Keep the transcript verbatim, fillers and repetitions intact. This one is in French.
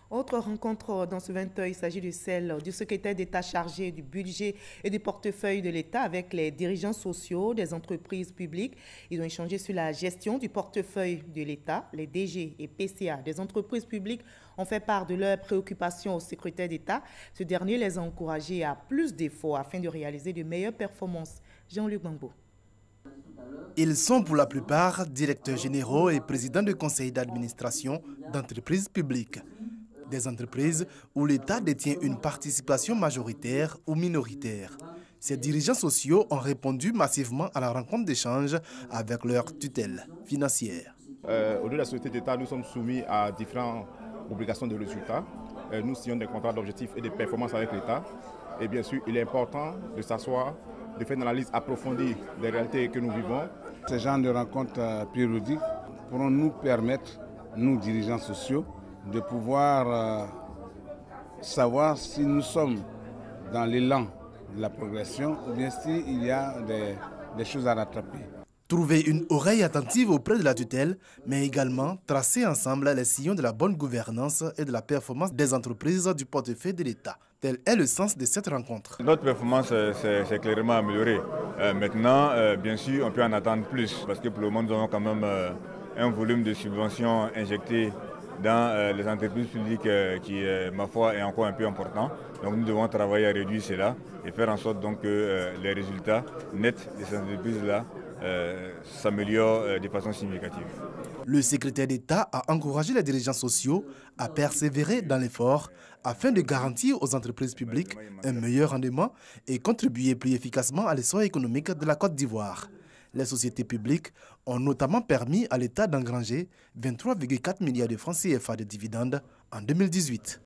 Autre rencontre dans ce vingt heures, il s'agit de celle du secrétaire d'État chargé du budget et du portefeuille de l'État avec les dirigeants sociaux des entreprises publiques. Ils ont échangé sur la gestion du portefeuille de l'État. Les D G et P C A des entreprises publiques ont fait part de leurs préoccupations au secrétaire d'État. Ce dernier les a encouragés à plus d'efforts afin de réaliser de meilleures performances. Jean-Luc Bangbo. Ils sont pour la plupart directeurs généraux et présidents de conseils d'administration d'entreprises publiques. Des entreprises où l'État détient une participation majoritaire ou minoritaire. Ces dirigeants sociaux ont répondu massivement à la rencontre d'échange avec leur tutelle financière. Euh, Au-delà de la société d'État, nous sommes soumis à différentes obligations de résultats. Euh, nous signons des contrats d'objectifs et de performance avec l'État. Et bien sûr, il est important de s'asseoir, de faire une analyse approfondie des réalités que nous vivons. Ces genres de rencontres périodiques pourront nous permettre, nous dirigeants sociaux, de pouvoir euh, savoir si nous sommes dans l'élan de la progression ou bien s'il y a des, des choses à rattraper. Trouver une oreille attentive auprès de la tutelle, mais également tracer ensemble les sillons de la bonne gouvernance et de la performance des entreprises du portefeuille de l'État. Tel est le sens de cette rencontre. Notre performance s'est clairement améliorée. Euh, maintenant, euh, bien sûr, on peut en attendre plus, parce que pour le moment, nous avons quand même euh, un volume de subventions injectées dans euh, les entreprises publiques euh, qui, euh, ma foi, est encore un peu important. Donc nous devons travailler à réduire cela et faire en sorte donc, que euh, les résultats nets de ces entreprises-là euh, s'améliorent euh, de façon significative. Le secrétaire d'État a encouragé les dirigeants sociaux à persévérer dans l'effort afin de garantir aux entreprises publiques un meilleur rendement et contribuer plus efficacement à l'essor économique de la Côte d'Ivoire. Les sociétés publiques ont notamment permis à l'État d'engranger vingt-trois virgule quatre milliards de francs C F A de dividendes en deux mille dix-huit.